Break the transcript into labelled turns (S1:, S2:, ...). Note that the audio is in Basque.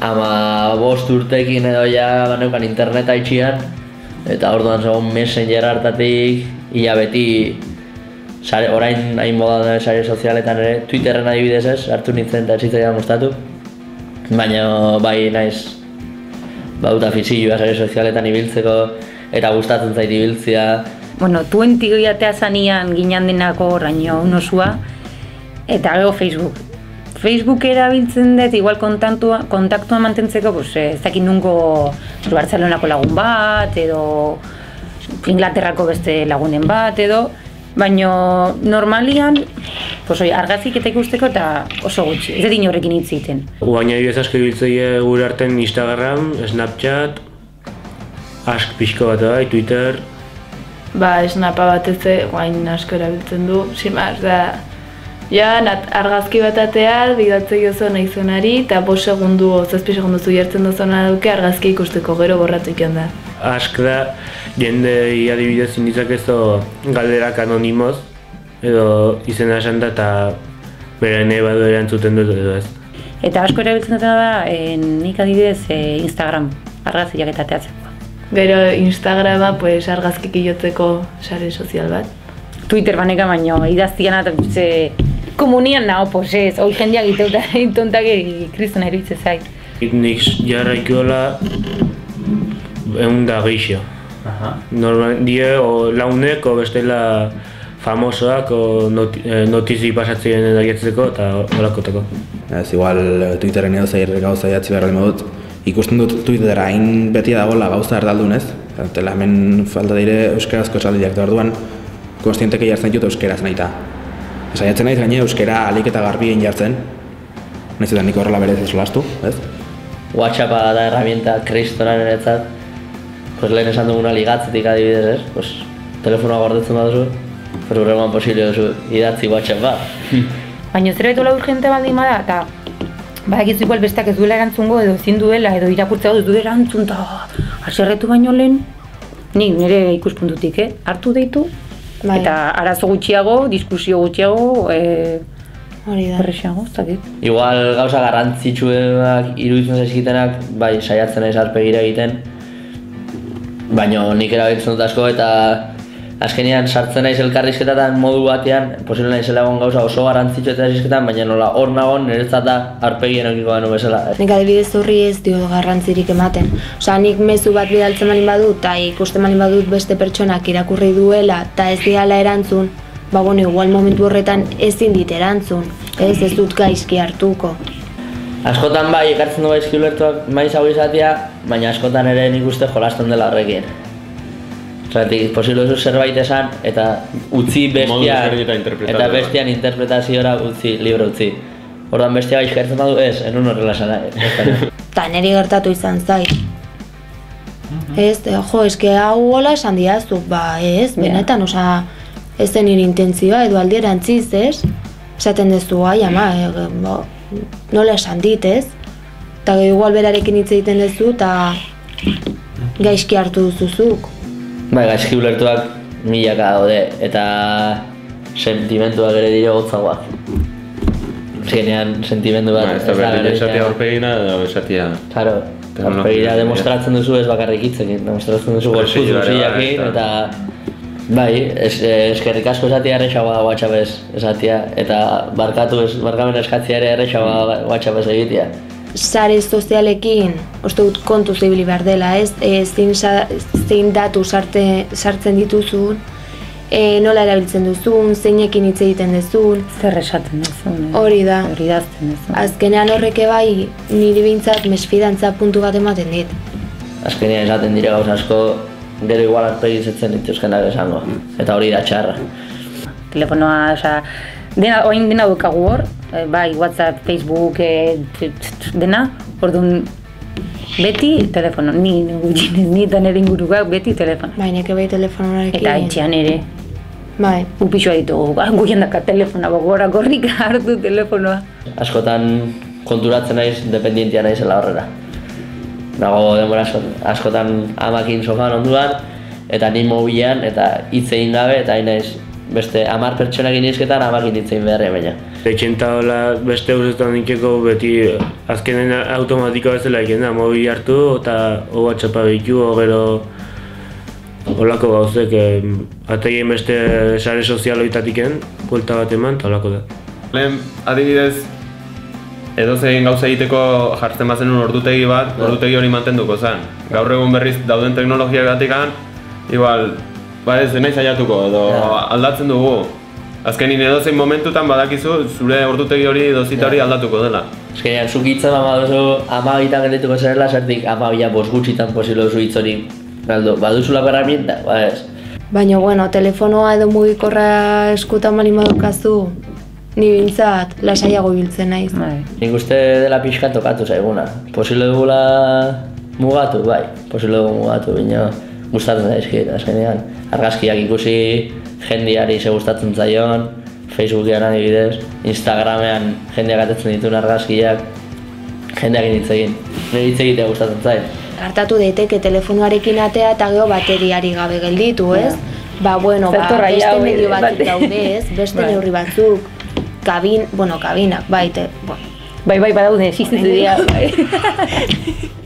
S1: 15 urtekin edo ja baneukan interneta itxian, eta orduan zegoen Messenger hartatik, ia beti, orain hain moda da sare sozialetan ere, Twitterren adibidez ez, hartu nintzen eta zitzaidan gustatu. Baina bai naiz, baduta fizioa sare sozialetan ibiltzeko, eta gustatzen zait ibiltzea.
S2: Bueno, 20 atea zanian ginen denako horraino unosua, eta gero Facebook. Facebook erabiltzen dut, igual kontaktua mantentzeko, ez dakit nungo Barcelonako lagun bat, edo Inglaterrako beste lagunen bat, edo, baina normalian argazkik eta ikusteko eta oso gutxi, ez dut inorrekin hitz egiten.
S3: Baina ez asko ibiltzeie gure arten Instagram, Snapchat, ask pixko bat bai, Twitter.
S4: Snapa bat ez guain asko erabiltzen du, simaz da. Argazki bat atea, bidatzei oso nahi zuenari, eta 5 segundu, 7 segundu zuiertzen duzuna duke argazki ikusteko gero borratu ikion da.
S3: Ask da, jende adibidez indizak ezo galderak anonimoz, edo izena esan da eta bera nahi badu erantzuten dut edo ez.
S2: Eta asko erabiltzen dut da, nik adibidez Instagram, argazkiak eta ateatzeko.
S4: Gero Instagrama argazkik ilotzeko sare sozial bat.
S2: Twitter baneka baino, idaztian eta komunian nago, ez, hori jendeak itontak kristona eruditzen zait.
S3: Nik jarraikola 100 geixo. Die launek, bestela famosoak, notizi pasatzen edaietzeko eta horakoteko.
S5: Ez, igual Twitterren edo zair gauza jatzi behar dut. Ikusten dut Twittera hain beti dagoela gauza erdaldun ez. Eta hemen falta dire euskarazko esaldiak da orduan, konstienteke jartzen dut euskeraz nahi eta. Saiatzen naiz gaine euskera alik eta garbien jartzen. Naiz eta nik horrela berez esolastu, ez?
S1: WhatsAppa da herramienta kristonan eretzat. Lehen esan duguna ligatzetik adibidez, ez? Telefonoa gordetzen baduzu, programan posible duzu idatzi WhatsAppa.
S2: Baina zerbait hola urgente baldin bada, eta badakizu igual besteak ez duela erantzungo edo ezin duela edo irakurtzea dut erantzun eta haserretu baino lehen, nik nire ikuspuntutik, hartu deitu, eta arazo gutxiago, diskusio gutxiago, berrexeago, ez dakit.
S1: Igual gauza garrantzitsuenak iruditzen zaizkitenak, bai, saiatzen naiz aurpegira egiten, baina nik erabiltzen dut asko eta azkenean sartzen naiz elkarrizketatan modu batean, posible naizela egon gauza oso garrantzitsu eta elkarrizketan, baina nola hor nagon niretzat da aurpegien okiko banu bezala.
S6: Nik adibidez horri ez dio garrantzirik ematen. Osea, nik mezu bat bidaltzen balin badut, eta ikusten balin badut beste pertsonak irakurri duela, eta ez diala erantzun, igual momentu horretan ezin dit erantzun, ez dut gaizki hartuko.
S1: Askotan bai, ekartzen du gaizki ulertuak maiz hau izatea, baina askotan ere nik uste jolasten dela horrekin. Zeratik, posible duzu zerbait esan, eta utzi bestian, eta bestian interpretaziora utzi, libre utzi. Orduan bestia bai gertzen badu ez, enun horrela esan.
S6: Ta niri gertatu izan zait. Ez, eske hau hola esan diazu, ez, benetan, oza, ez zen nire intentzioa, edo alderantziz, ez? Esaten dezu, ama, nola esan dit, ez? Eta igual berarekin hitz egiten dezu, eta gaizki hartu duzuzuk.
S1: Bai, gaizki ulertuak milaka daude, eta sentimentuak ere dire gotzagoak. Zinean sentimendu bat
S7: ez da berdin esatia aurpegina edo esatia...
S1: Claro, aurpegira demostratzen duzu ez bakarrik hitzekin, demostratzen duzu gorputz guztiakin, eta... Bai, eskerrik asko esatia errexagoa da WhatsAppez esatia, eta barkamen eskatzia ere errexagoa da WhatsAppez egitea.
S6: Sare sozialekin, uste dut kontu zibili behar dela, ez? Zein datu sartzen dituzun, nola erabiltzen duzun, zeinekin hitz egiten duzun.
S2: Zer esaten duzun.
S6: Hori da.
S2: Hori dazten duzun.
S6: Azkenean horreke bai, niri behintzat mesfidantza puntu bat ematen dit.
S1: Azkenean esaten dire gauz asko, gero igual arpegizetzen dituzkenak esango, eta hori da txarra.
S2: Telefonoa, oza, oin dena dukagu hor, bai, WhatsApp, Facebook, dena, orduan beti telefono, ni eta nire ingurukak beti telefono.
S6: Bai, neke bai telefonoarekin.
S2: Eta etxean ere.
S6: Bai.
S2: Upixoa ditugu, guien daka telefona, gora gorrik hartu telefonoa.
S1: Askotan konturatzen naiz, dependientia naizela horrela. Nago denbora askotan amakin sofan onduan, eta ni mobilean, eta hitz egin gabe, eta hain naiz beste 10 pertsonakin izketan amakin hitz egin beharrean baina.
S3: Etxenta hola beste usetan nikeko beti azkenen automatikoa bezala egin da, mobil hartu eta WhatsAppa behitu, gero holako gauzek ategien beste sare sozialoitatiken, buelta bat eman, eta holako da.
S7: Lehen, adibidez, edozein gauza egiteko jartzen bazenun ordutegi bat, ordutegi hori mantenduko zen. Gaur egun berriz dauden teknologiagatik igual, ez nahi saiatuko edo aldatzen dugu. Azkenin edozein momentutan badakizu zure ordutegi hori dozita hori aldatuko dela.
S1: Azkenean, zuk hitzan baduzu 12 geldituko zerela, zertik 12 bost gutxitan posible duzu hitz hori galdu. Baduzulako herramienta, ez.
S6: Baina, bueno, telefonoa edo mugikorra eskutan bali madukazu, ni bintzat lasaiago biltzen naiz.
S1: Nik uste dela pixka tokatu zaiguna. Posible dugula mugatu, bai, posible dugu mugatu, baina gustatzen daizkit, azkenean. Argazkiak ikusi, jendeari ze gustatzen zaion, Facebookean adibidez, Instagramean jendeak atetzen dituen argazkiak, jendeak hitz egin. Nire hitz egitea gustatzen zain.
S6: Hartatu daiteke telefonoarekin atea eta gero bateriari gabe gelditu, ez? Ba, bueno, beste medio batzuk daude, ez? Beste neurri batzuk, kabinak, baite,
S2: Bai, badaude, existitzen dira.